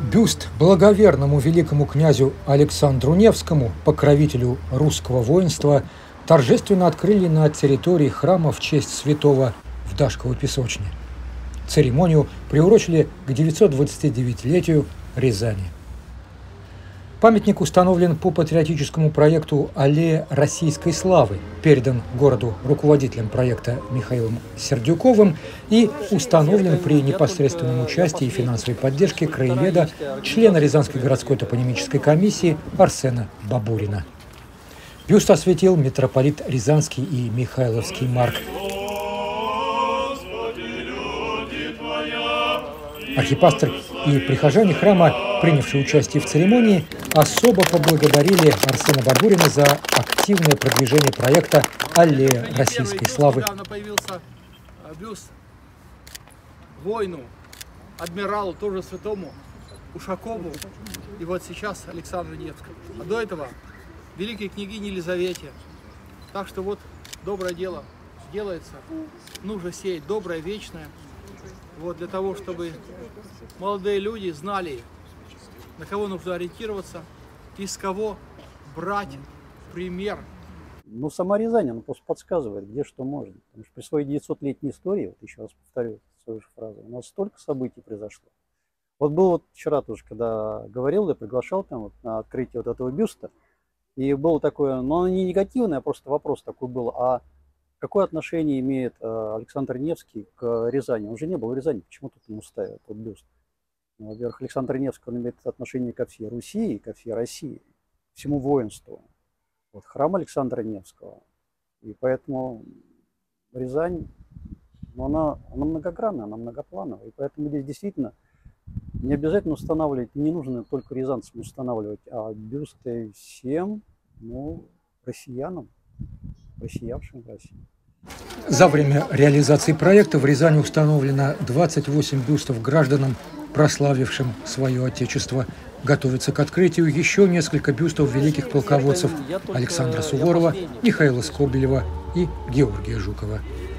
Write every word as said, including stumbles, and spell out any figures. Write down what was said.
Бюст благоверному великому князю Александру Невскому, покровителю русского воинства, торжественно открыли на территории храма в честь святого в Дашковой песочне. Церемонию приурочили к девятисотдвадцатидевятилетию Рязани. Памятник установлен по патриотическому проекту «Аллея российской славы», передан городу руководителем проекта Михаилом Сердюковым и установлен при непосредственном участии и финансовой поддержке краеведа, члена Рязанской городской топонимической комиссии Арсена Бабурина. Бюст осветил митрополит Рязанский и Михайловский Марк. Архипастырь и прихожане храма, принявшие участие в церемонии, особо поблагодарили Арсена Бабурина за активное продвижение проекта «Аллея российской славы». Недавно появился бюст воину, адмиралу, тоже святому Ушакову, и вот сейчас Александру Невскому. А до этого великой княгине Елизавете. Так что вот доброе дело делается, нужно сеять доброе, вечное. Вот для того, чтобы молодые люди знали, на кого нужно ориентироваться, из кого брать пример. Ну, сама Рязань, она просто подсказывает, где что можно. Потому что при своей девятисотлетней истории, вот еще раз повторю свою же фразу, у нас столько событий произошло. Вот был вот вчера тоже, когда говорил, я приглашал там вот на открытие вот этого бюста, и было такое, но оно не негативное, а просто вопрос такой был, а какое отношение имеет э, Александр Невский к Рязани? Он же не был в Рязани, почему тут ему ставят этот бюст? Ну, во-первых, Александр Невский, он имеет отношение ко всей Руси и ко всей России, к всему воинству. Вот храм Александра Невского. И поэтому Рязань, ну, она, она многогранная, она многоплановая. И поэтому здесь действительно не обязательно устанавливать, не нужно только рязанцам устанавливать, а бюсты всем, ну, россиянам, россиявшим в России. За время реализации проекта в Рязани установлено двадцать восемь бюстов гражданам, прославившим свое отечество. Готовится к открытию еще несколько бюстов великих полководцев Александра Суворова, Михаила Скобелева и Георгия Жукова.